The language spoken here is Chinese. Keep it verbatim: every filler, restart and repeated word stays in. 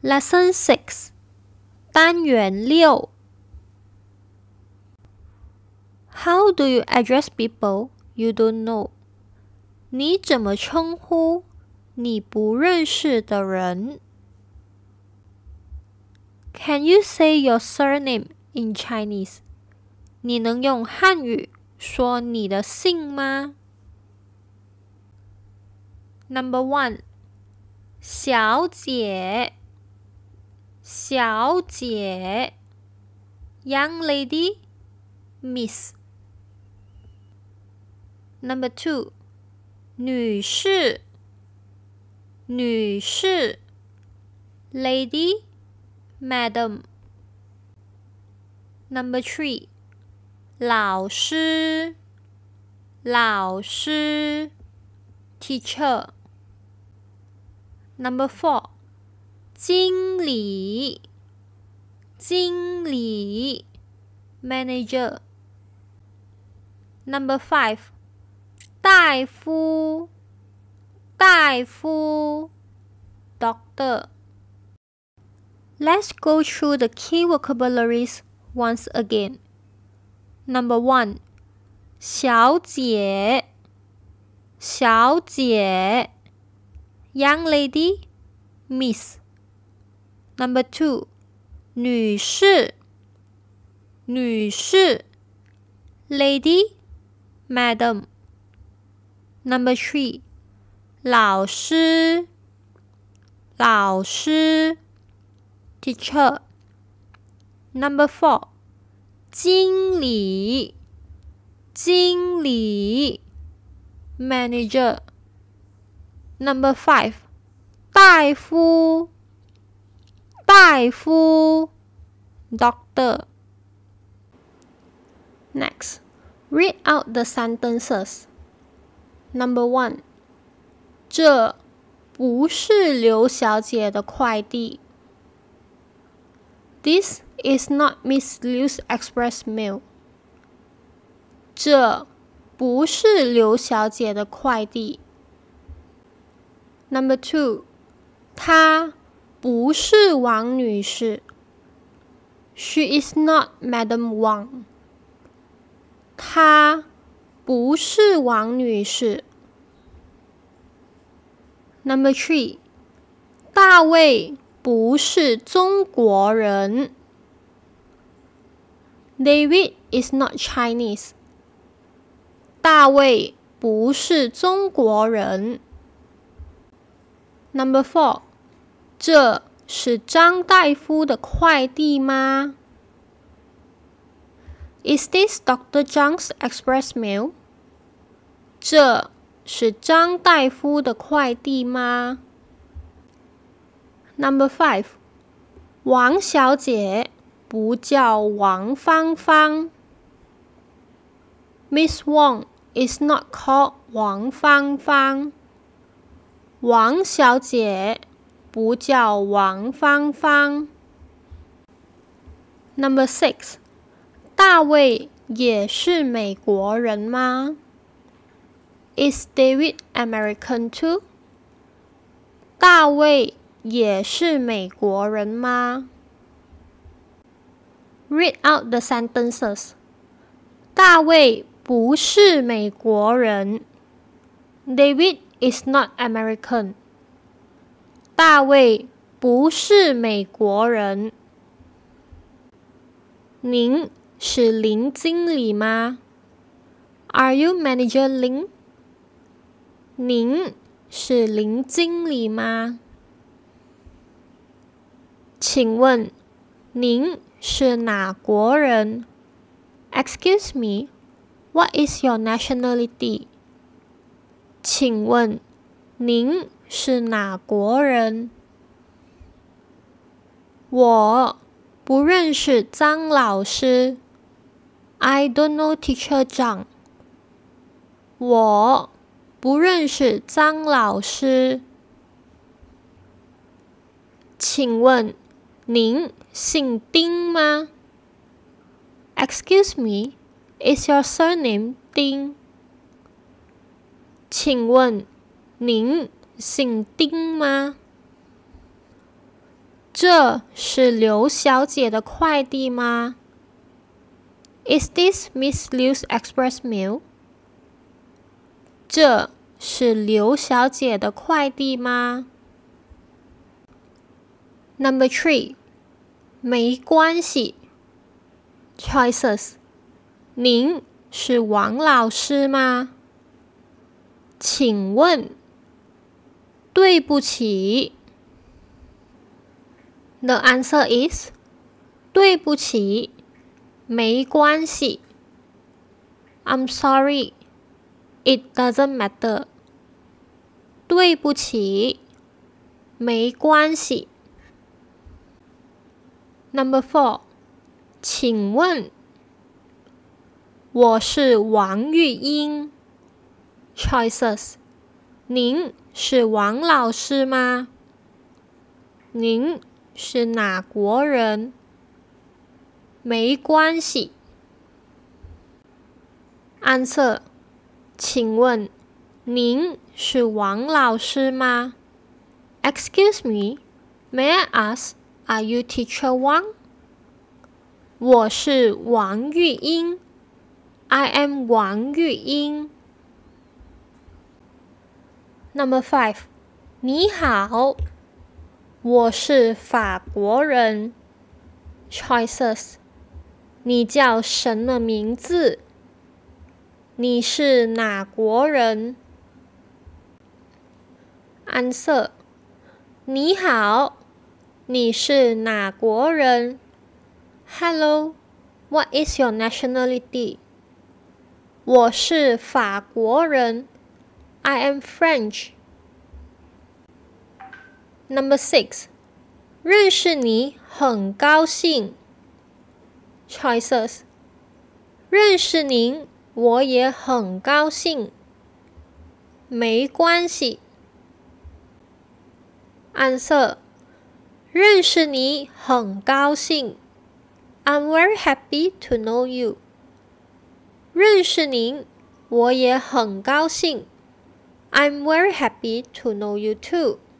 Lesson six 单元六 How do you address people you don't know? 你怎么称呼你不认识的人？ Can you say your surname in Chinese? 你能用汉语说你的姓吗？ Number one 小姐小姐 Young lady Miss Number two 女士女士 Lady Madam Number three 老师老师 Teacher Number four 经理经理 Manager Number five 大夫大夫 Doctor Let's go through the key vocabularies once again. Number one 小姐小姐 Young lady Miss Number two 女士女士 Lady Madam Number three 老师老师 Teacher Number four 经理经理 Manager Number five 大夫大夫 Doctor Next, read out the sentences. Number one 这不是刘小姐的快递 This is not Miss Liu's express mail. 这不是刘小姐的快递 Number two 她不是王女士 She is not Madam Wang. 她不是王女士 Number three 大卫不是中国人 David is not Chinese. 大卫不是中国人 Number four 这是张大夫的快递吗 Is this Doctor Zhang's express mail? 这是张大夫的快递吗 Number five 王小姐不叫王芳芳 Miss Wang is not called 王芳芳王小姐不叫王芳芳 Number six 大卫也是美国人吗 Is David American too? 大卫也是美国人吗 Read out the sentences. 大卫不是美国人 David is not American. 大卫不是美国人您是林经理吗 Are you Manager Lin? 您是林经理吗请问您是哪国人 Excuse me, what is your nationality? 请问您是哪国人我不认识张老师 I don't know Teacher Zhang. 我不认识张老师请问您姓丁吗 Excuse me, is your surname Ding? 请问您姓丁吗这是刘小姐的快递吗？ Is this Miss Liu's express mail? 这是刘小姐的快递吗？ Number three. 没关系 Choices. 您是王老师吗？请问，对不起。The answer is 对不起，没关系。I'm sorry, it doesn't matter. 对不起，没关系。Number four. 请问，我是王玉英。Choices. 您是王老师吗？您是哪国人？没关系。Answer. 请问，您是王老师吗？ Excuse me, may I ask, are you teacher Wang? 我是王玉英。I am 王玉英。Number five. 你好，我是法国人。Choices. 你叫什么名字？你是哪国人？ Answer. 你好，你是哪国人？ Hello, what is your nationality? 我是法国人。I am French. Number six. 认识你很高兴。Choices. 认识您，我也很高兴。没关系。Answer. 认识你很高兴。I'm very happy to know you. 认识您，我也很高兴。I'm very happy to know you too.